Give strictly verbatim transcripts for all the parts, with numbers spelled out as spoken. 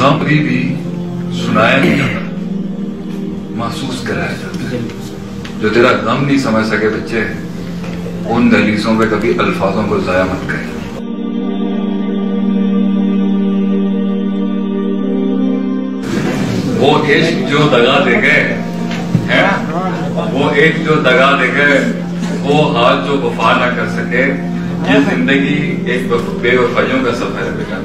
गम भी, भी सुनाया नहीं जाता, महसूस कराया जाता है। जो तेरा गम नहीं समझ सके बच्चे, उन दहलीजों पे कभी अल्फाजों को जाया मत करें। वो इश्क जो दगा दे गए है, वो इश्क जो दगा दे गए, वो हाथ जो वफा ना कर सके, ये जिंदगी एक बेवफाइयों का सफर है बेटा।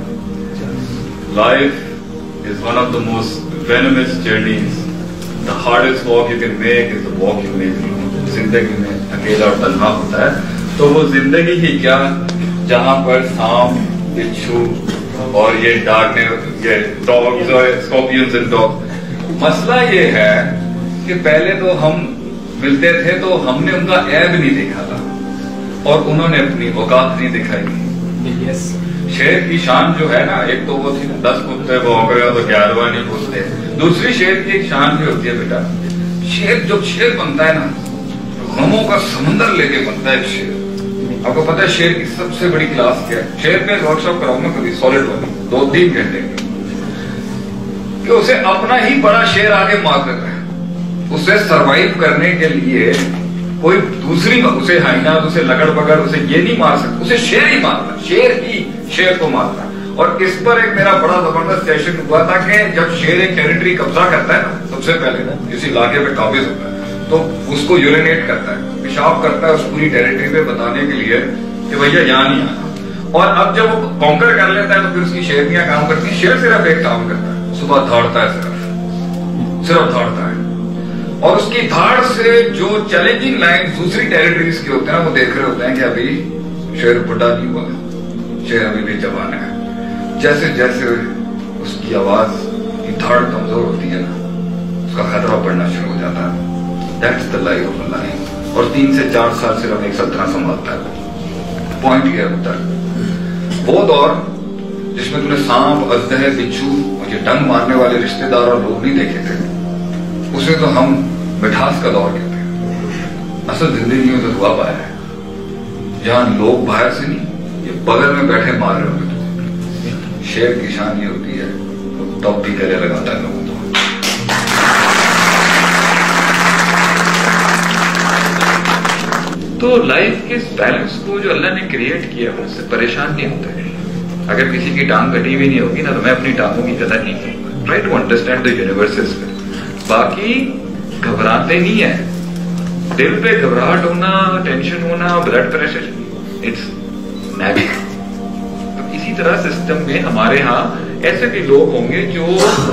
Life is one of the most venomous journeys. The hardest walk you can make is the walk you make alone. जिंदगी में अकेला और तन्हा होता है, तो वो जिंदगी ही क्या जहाँ पर सांप, बिच्छू और ये डार्क ये डॉग्स और स्कॉर्पियंस एंड डॉग। मसला ये है कि पहले तो हम मिलते थे तो हमने उनका ऐब नहीं देखा था और उन्होंने अपनी औकात नहीं दिखाई। yes. शेर की शान जो है ना, एक तो वो थी दस कुत्ते भौंक रहे हो तो ग्यारहवां नहीं पूछते। दूसरी शेर की एक शान भी होती है बेटा, शेर जब शेर बनता है ना, गमों का समंदर लेके बनता है शेर। आपको पता है शेर की सबसे बड़ी क्लास क्या है? शेर पे वर्कशॉप कराऊंगा कभी, सॉलिड वाली, दो तीन घंटे की, कि उसे अपना ही बड़ा शेर आगे मार देता है। उसे सरवाइव करने के लिए कोई दूसरी, उसे हाइना, उसे लगड़ बगड़, उसे ये नहीं मार सकता, उसे शेर ही मारना, शेर ही शेर को मारना। और इस पर एक मेरा बड़ा जबरदस्त सेशन हुआ था कि जब शेर एक टेरिटरी कब्जा करता है ना, सबसे पहले किसी इलाके पे काबिज होता है तो उसको यूरिनेट करता है, पेशाब करता है उस पूरी टेरिटरी पे बताने के लिए कि भैया यहाँ नहीं आना। और अब जब वो कॉन्कर कर लेता है तो फिर उसकी शेरनियां काम करती है। शेर सिर्फ एक काम करता है, सुबह दौड़ता है, सिर्फ सिर्फ दौड़ता है, और उसकी धाड़ से जो चैलेंजिंग लाइन दूसरी टेरिटरीज के होते हैं वो देख रहे होते हैं कि अभी शेर बुढ़ा नहीं हुआ, शेर अभी भी जवान है। जैसे जैसे उसकी आवाज की धाड़ कमजोर होती है ना, उसका खतरा बढ़ना शुरू हो जाता है। That's the life of a lion. और तीन से चार साल सिर्फ एक सल्तनत संभालता है। पॉइंट ये होता है वो दौर जिसमें तूने सांप, अजदह, बिच्छू और ये डंग मारने वाले रिश्तेदार और लोग नहीं देखे थे, उसे तो हम मिठास का दौर कहते हैं। असल जिंदगी में तो दुआ पाया है जहां लोग बाहर से नहीं, ये बगल में बैठे मार रहे होते। शेर की शान ये होती है तो तब भी गले लगाता है लोगों को। तो लाइफ के इस बैलेंस को जो अल्लाह ने क्रिएट किया है उससे परेशान नहीं होते। अगर किसी की टांग कटी हुई नहीं होगी ना तो मैं अपनी टांगों की कदर नहीं करूंगा। Try to understand the universe. बाकी घबराते नहीं है, दिल पे घबराहट होना, टेंशन होना, ब्लड प्रेशर, इट्स नेचुरल। तो इसी तरह सिस्टम में हमारे यहाँ ऐसे भी लोग होंगे जो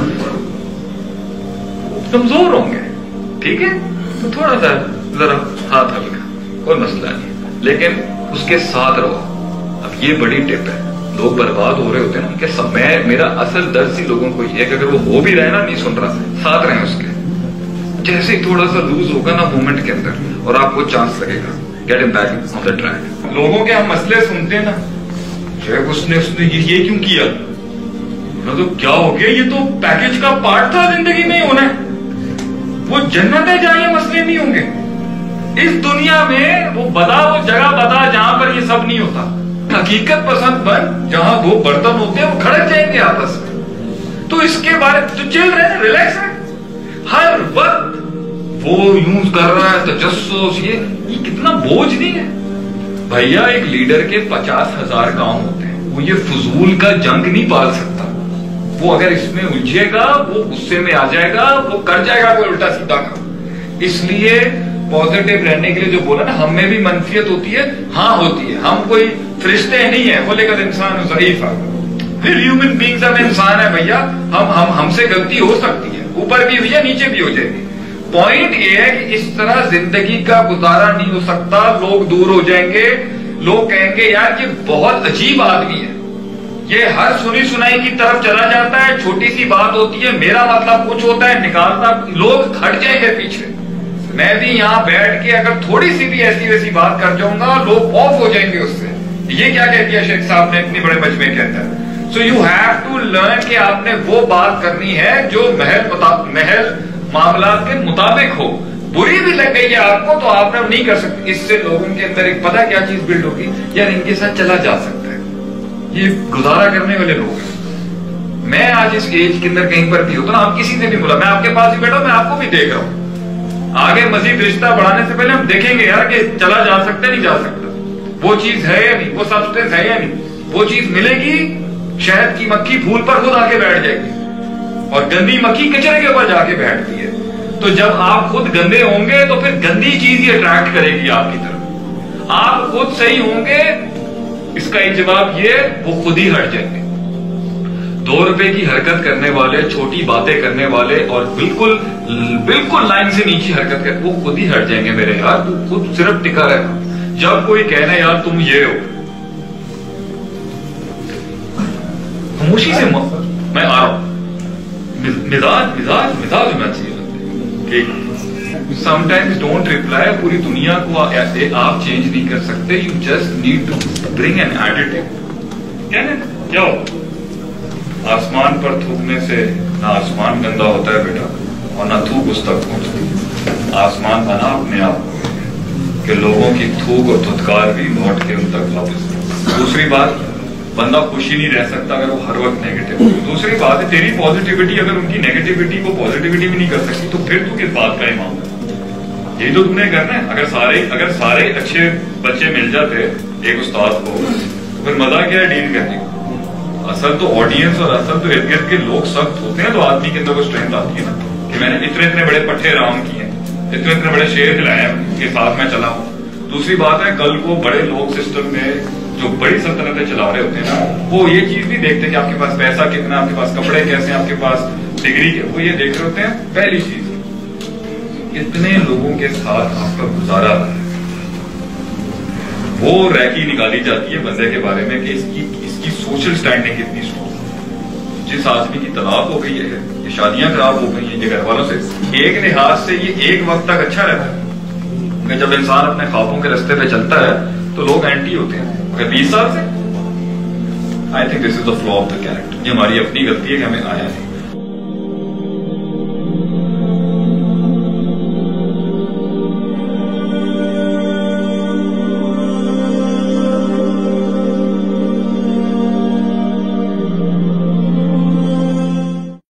कमजोर होंगे, ठीक है, तो थोड़ा सा जरा हाथ हल्का, कोई मसला नहीं, लेकिन उसके साथ रहो। अब ये बड़ी टिप है, लोग बर्बाद हो रहे होते हैं ना उनके सब, मैं मेरा असल दर्द ही लोगों को ये है कि अगर वो हो भी रहे ना, नहीं सुन रहा, साथ रहे उसके। जैसे ही थोड़ा सा लूज होगा ना मूवमेंट के अंदर और आपको चांस लगेगा, get him back on the track. लोगों के हम मसले सुनते हैं ना, शेख उसने उसने ये, ये क्यों किया, तो क्या हो गया, ये तो पैकेज का पार्ट था, जिंदगी में होना है। वो जन्नत है जहां ये मसले नहीं होंगे। इस दुनिया में वो बता, वो जगह बता जहां पर ये सब नहीं होता। हकीकत पसंद बन जहां दो बर्तन होते हैं वो खड़क जाएंगे आपस में। तो इसके बारे में तो चिल रहे, रिलैक्स है, हर वक्त वो यूज कर रहा है तजस्सुस, ये ये कितना बोझ नहीं है भैया। एक लीडर के पचास हजार काम होते हैं, वो ये फजूल का जंग नहीं पाल सकता। वो अगर इसमें उलझेगा वो गुस्से में आ जाएगा, वो कर जाएगा कोई उल्टा सीधा काम। इसलिए पॉजिटिव रहने के लिए जो बोला ना, हम में भी मनफियत होती है, हाँ होती है, हम कोई फरिश्ते नहीं है, वो लेकर इंसान ज़ईफ़ है, फिर ह्यूमन बीइंग्स, हम इंसान है भैया। हम हम हमसे गलती हो सकती है, ऊपर भी हुई है नीचे भी हो जाएगी। पॉइंट ये है कि इस तरह जिंदगी का गुजारा नहीं हो सकता। लोग दूर हो जाएंगे, लोग कहेंगे यार ये बहुत अजीब आदमी है, ये हर सुनी सुनाई की तरफ चला जाता है, छोटी सी बात होती है मेरा मतलब कुछ होता है निकालता, लोग हट जाएंगे पीछे। मैं भी यहाँ बैठ के अगर थोड़ी सी भी ऐसी वैसी बात कर जाऊंगा, लोग ऑफ हो जाएंगे उससे। ये क्या कह दिया शेख साहब ने इतनी बड़े मजमे के अंदर। So you have to learn कि आपने वो बात करनी है जो महल महल मामला के मुताबिक हो। बुरी भी लग गई है आपको तो आपने नहीं कर सकते। इससे लोगों के अंदर एक पता क्या चीज बिल्ड होगी, यार इनके साथ चला जा सकता है, ये गुजारा करने वाले लोग हैं। मैं آج اس ایج کے اندر کہیں پر بھی ہو تو نا آپ کسی سے بھی بولا میں آپ کے پاس ہی بیٹھا ہوں میں آپ کو بھی دیکھ رہا ہوں آگے مزید رشتہ بڑھانے سے پہلے ہم دیکھیں گے یار کہ چلا جا سکتا نہیں جا سکتا وہ چیز ہے یا نہیں وہ سبسٹینس ہے یا نہیں وہ چیز ملے گی شہد کی مکھی پھول پر خود آ کے بیٹھ جائے گی اور گندی مکھی کچرے کے اوپر جا کے بیٹھتی ہے تو جب آپ خود گندے ہوں گے تو پھر گندی چیز ہی اٹریکٹ کرے گی آپ کی طرف آپ خود صحیح ہوں گے اس کا ایک جواب یہ وہ خود ہی ہٹ جائیں گے دو روپے کی حرکت کرنے والے چھوٹی باتیں کرنے والے اور بالکل بالکل لائن سے نیچے حرکت کر وہ خود ہی ہٹ جائیں گے میرے یار تو خود صرف ٹکا رہنا جب کوئی کہنا یار تم یہ ہو خاموشی سے میں آ رہا ہوں مزاج مزاج مزاج ہونا چاہیے کہ سم ٹائمز ڈونٹ ریپلائی پوری دنیا کو آپ چینج نہیں کر سکتے you just need to bring an attitude کہنے جاؤ آسمان پر تھوکنے سے نہ آسمان گندا ہوتا ہے بیٹا اور نہ تھوک اس تک پہنچتی ہے آسمان بنا اپنے آپ کہ لوگوں کی تھوک اور دھتکار بھی لوٹ کے ان تک واپس دوسری بات بندہ خوشی نہیں رہ سکتا اگر وہ ہر وقت نیگیٹو دوسری بات ہے تیری پازیٹیوٹی اگر ان کی نیگیٹیوٹی کو پازیٹیوٹی بھی نہیں کر سکتی تو پھر تو کس بات کا امام ہے یہی تو تم نے کرنا ہے اگر سارے اگر سارے اچھے بچے مل جاتے ایک استاد کو تو پھر مزہ کیا ہے ڈیل کرنے کو اصل تو آڈینس اور اصل تو ارد گرد کے لوگ سخت ہوتے ہیں تو آدمی کے اندر وہ اسٹرینتھ آتی ہے نا کہ میں نے اتنے اتنے بڑے پٹھے رام کیے اتنے اتنے بڑے شیر کھلائے ہیں ان کے ساتھ میں چلا ہوں دوسری بات ہے کل کو بڑے لوگ سسٹم میں جو بڑی سلطنتیں چلا رہے ہوتے ہیں نا وہ یہ چیز نہیں دیکھتے کہ آپ کے پاس پیسہ کتنا آپ کے پاس کپڑے کیسے ہیں آپ کے پاس ڈگری کے وہ یہ دیکھ رہے ہوتے ہیں پہلی چیز اتنے لوگوں کے ساتھ آپ کا گزارا ہے وہ ریکی نکالی جاتی ہے بندے کے بارے میں کہ اس کی اس کی سوشل سٹینڈنگ کتنی اسٹرانگ جس آدمی کی طلاق ہو گئی ہے یہ شادیاں خراب ہو گئی ہیں یہ گھر والوں سے ایک لحاظ سے یہ ایک وقت تک اچھا رہتا ہے کہ جب انسان اپنے خوابوں کے راستے پہ چلتا ہے تو لوگ اینٹی ہوتے ہیں اگر بیس سال سے I think this is the flow of the character یہ ہماری اپنی غلطی ہے کہ ہمیں آیا نہیں